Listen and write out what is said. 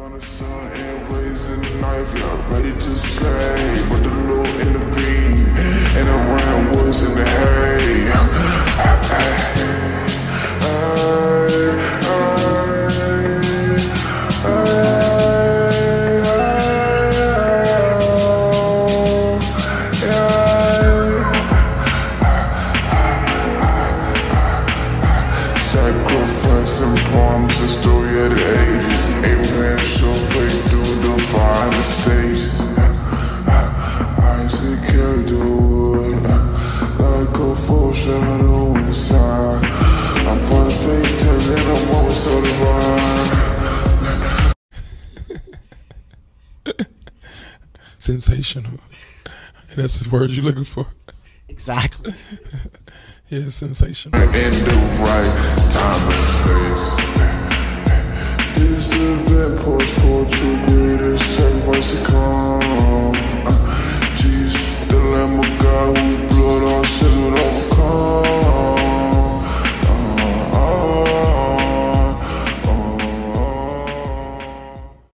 the sun and raising the knife, you're ready to slay, but the Lord intervene, and around woods in the hay. Sacrifice and promise, the story of the ages. Abraham showed faith through the fire stages. Isaac carried the wood like a foreshadow inside. I'm for the faith, telling I'm always so divine. Sensational. And that's the word you're looking for. Exactly. Yeah, sensational. In the right time and place. This event pours for true greatest sacrifice to come.